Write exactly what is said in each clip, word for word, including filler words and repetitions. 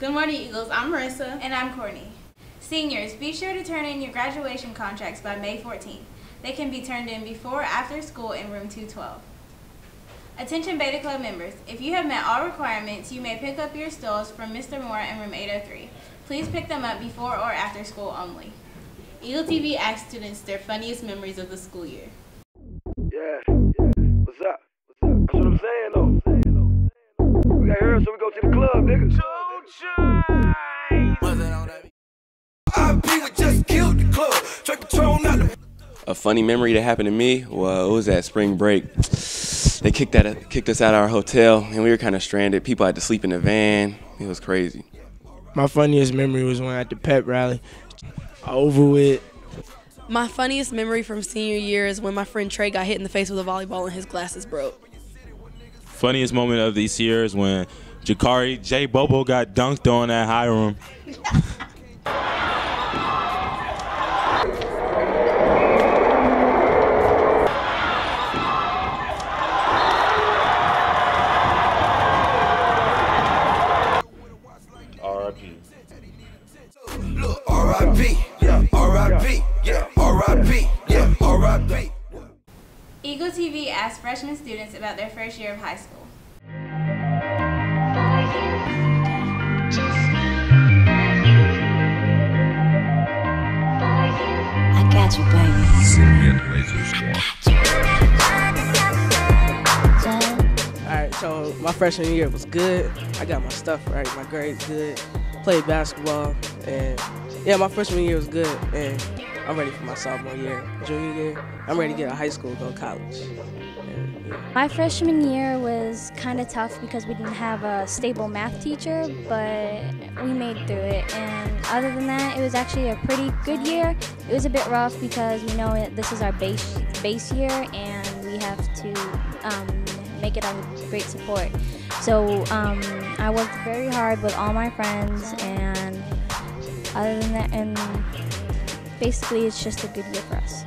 Good morning, Eagles. I'm Marissa. And I'm Courtney. Seniors, be sure to turn in your graduation contracts by May fourteenth. They can be turned in before or after school in room two twelve. Attention Beta Club members, if you have met all requirements, you may pick up your stools from Mister Moore in room eight oh three. Please pick them up before or after school only. Eagle T V asks students their funniest memories of the school year. Yeah, yeah. What's up? What's up? That's what I'm saying, though. We got here, so we go to the club, nigga. I P just killed the club. Straight Patron out the. A funny memory that happened to me, well, it was at spring break. They kicked, that, kicked us out of our hotel, and we were kind of stranded. People had to sleep in the van. It was crazy. My funniest memory was when at the pep rally, over with. My funniest memory from senior year is when my friend Trey got hit in the face with a volleyball and his glasses broke. Funniest moment of this year is when Jakari J. Bobo got dunked on at Hiram. R I P. Look, R I P, yeah, R I P, yeah, R I P, yeah, R I P. Eagle T V asks freshman students about their first year of high school. I got you, baby. Alright, so my freshman year was good. I got my stuff right, my grades good. Played basketball, and yeah, my freshman year was good, and I'm ready for my sophomore year. Junior year, I'm ready to get out of high school and go to college. And, yeah. My freshman year was kind of tough because we didn't have a stable math teacher, but we made through it. And other than that, it was actually a pretty good year. It was a bit rough because we know it, this is our base base year, and we have to um, make it on great support. So um, I worked very hard with all my friends, and other than that, and basically it's just a good year for us.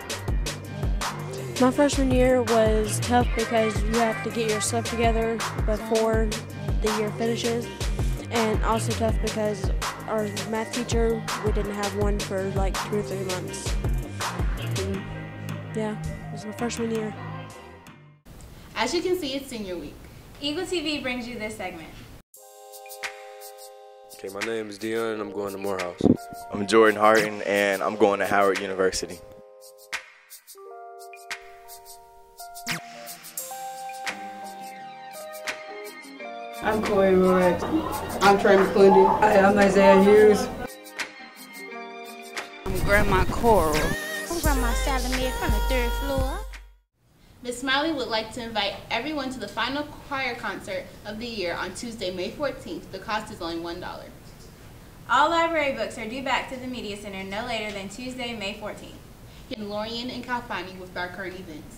My freshman year was tough because you have to get your stuff together before the year finishes, and also tough because our math teacher, we didn't have one for like two or three months. And yeah, it was my freshman year. As you can see, it's senior week. Eagle T V brings you this segment. Okay, my name is Dion and I'm going to Morehouse. I'm Jordan Harton and I'm going to Howard University. I'm Corey Roy. I'm Trey McClendon. Hi, I'm Isaiah Hughes. I'm Grandma Coral. I'm Grandma Salamir from the third floor. Miz Smiley would like to invite everyone to the final choir concert of the year on Tuesday, May fourteenth. The cost is only one dollar. All library books are due back to the Media Center no later than Tuesday, May fourteenth. And Lorian and Kalfani with our current events.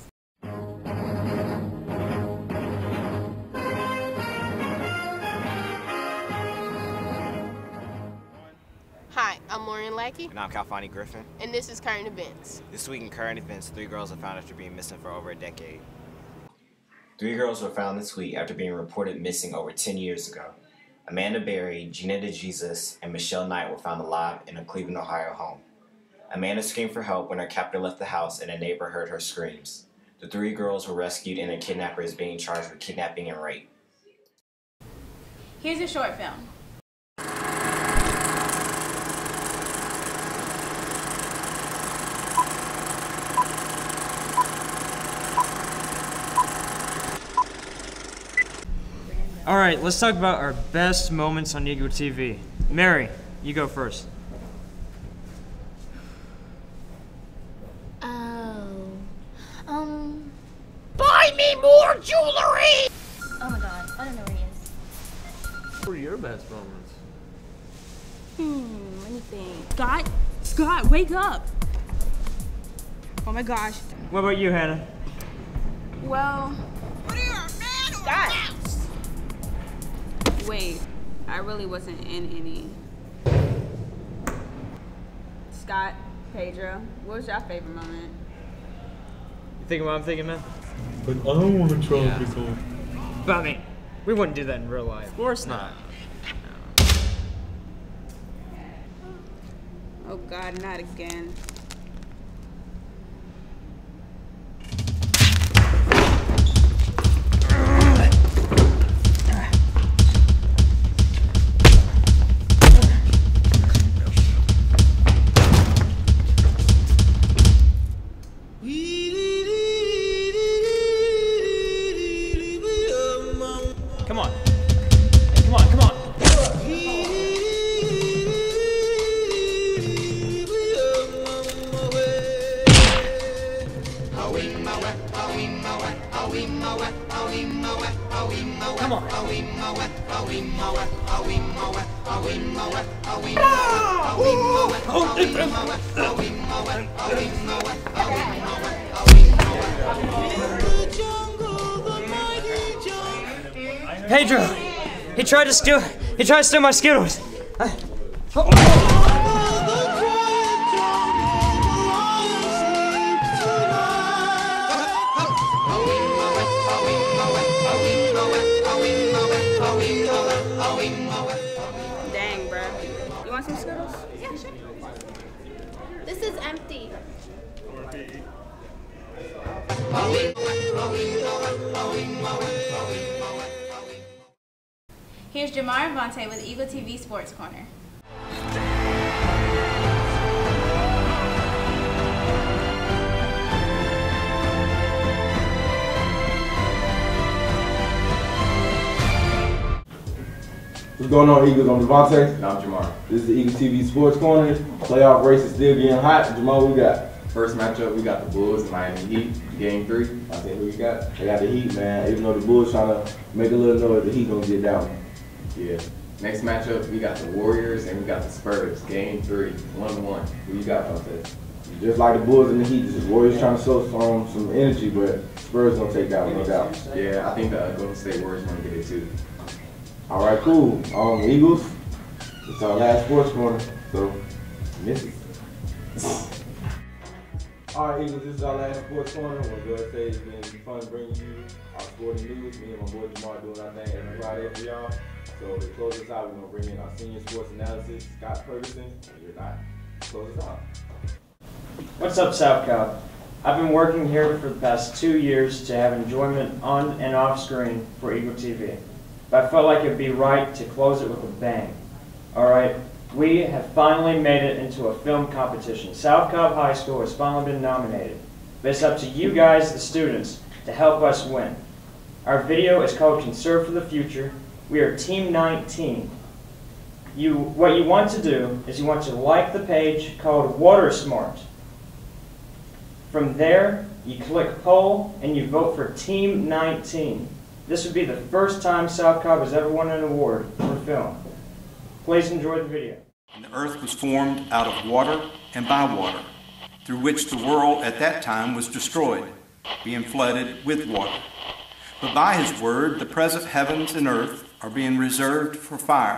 Hi, I'm Lauren Lackey. And I'm Kalfani Griffin. And this is Current Events. This week in Current Events, three girls are found after being missing for over a decade. Three girls were found this week after being reported missing over ten years ago. Amanda Berry, Gina DeJesus, and Michelle Knight were found alive in a Cleveland, Ohio home. Amanda screamed for help when her captor left the house and a neighbor heard her screams. The three girls were rescued and a kidnapper is being charged with kidnapping and rape. Here's a short film. All right, let's talk about our best moments on Eagle T V. Mary, you go first. Oh. Um. Buy me more jewelry! Oh my god, I don't know where he is. What are your best moments? Hmm, let me think. Scott? Scott, wake up! Oh my gosh. What about you, Hannah? Well. What are you, a man or Scott. a mouse? Wait, I really wasn't in any. Scott, Pedro, what was your favorite moment? You thinking what I'm thinking, man? But I don't want to try Yeah. to become. But I mean, we wouldn't do that in real life. Of course not. No. Oh God, not again. Come on. Come on, come on. Come on. Pedro, he tried to steal. He tried to steal my Skittles. I, Dang, bruh. You want some Skittles? Yeah, sure. This is empty. Here's Jamar Avante with Eagle T V Sports Corner. What's going on, Eagles? I'm Devontae. And I'm Jamar. This is the Eagle T V Sports Corner. Playoff race is still getting hot. Jamar, what we got? First matchup, we got the Bulls and Miami Heat, game three. I think who you got? I got the Heat, man. Even though the Bulls trying to make a little noise, the Heat gonna get down. Yeah. Next matchup, we got the Warriors and we got the Spurs, game three, one to one. Who you got, Fonte? Just like the Bulls and the Heat, the Warriors trying to show some, some energy, but Spurs gonna take that one, no doubt. Yeah, I think the Golden State Warriors gonna get it too. All right, cool. Um, Eagles, it's our last sports corner, so miss it. All right, Eagles, this is our last sports corner. I want to go and say it's been fun bringing you our sporting news. Me and my boy Jamar doing our thing every Friday for y'all. So to close us out, we're going to bring in our senior sports analysis, Scott Ferguson. And you're not. Close us out. What's up, South Cobb? I've been working here for the past two years to have enjoyment on and off screen for Eagle T V. But I felt like it'd be right to close it with a bang. All right, we have finally made it into a film competition. South Cobb High School has finally been nominated. But it's up to you guys, the students, to help us win. Our video is called Conserve for the Future. We are Team nineteen. You, what you want to do is you want to like the page called Water Smart. From there, you click poll and you vote for Team nineteen. This would be the first time South Cobb has ever won an award for film. Please enjoy the video. And the earth was formed out of water and by water, through which the world at that time was destroyed, being flooded with water. But by his word, the present heavens and earth are being reserved for fire.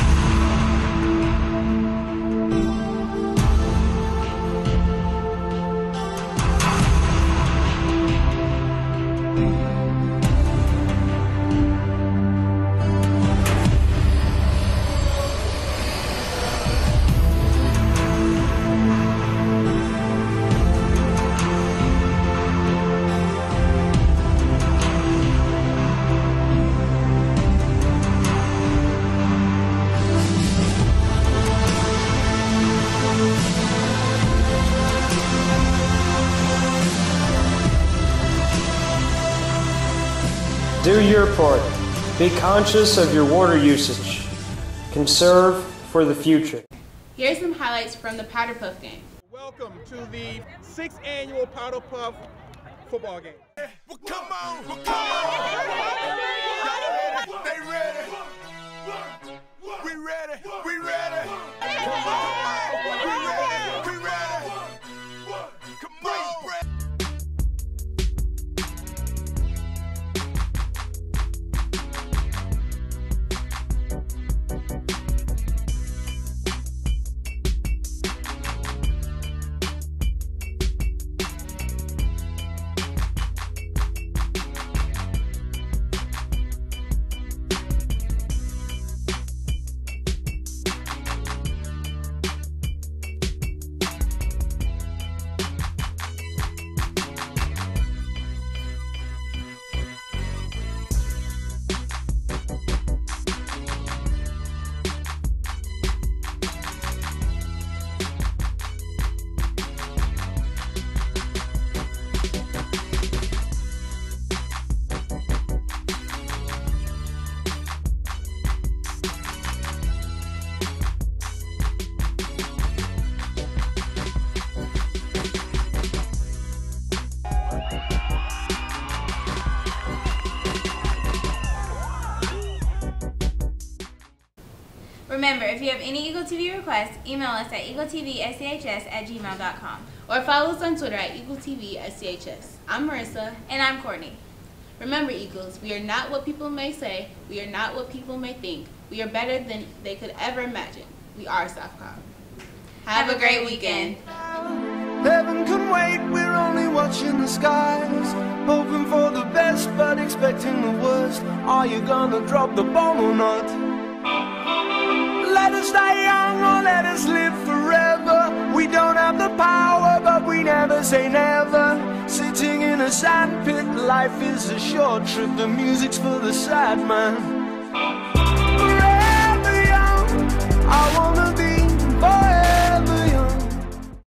Do your part. Be conscious of your water usage. Conserve for the future. Here's some highlights from the Powder Puff game. Welcome to the sixth annual Powder Puff football game. Well, come on, well, come on. They ready? We ready? We ready? Come on, we ready? We ready? Come on. Remember, if you have any Eagle T V requests, email us at eagle t v s c h s at gmail dot com. Or follow us on Twitter at Eagle T V S C H S. I'm Marissa. And I'm Courtney. Remember, Eagles, we are not what people may say. We are not what people may think. We are better than they could ever imagine. We are South Cobb. Have, Have a great weekend. Heaven can wait, we're only watching the skies, hoping for the best but expecting the worst. Are you gonna drop the bomb or not? Let us die young or let us live forever. We don't have the power but we never say never. Sitting in a sandpit, life is a short trip. The music's for the sad man.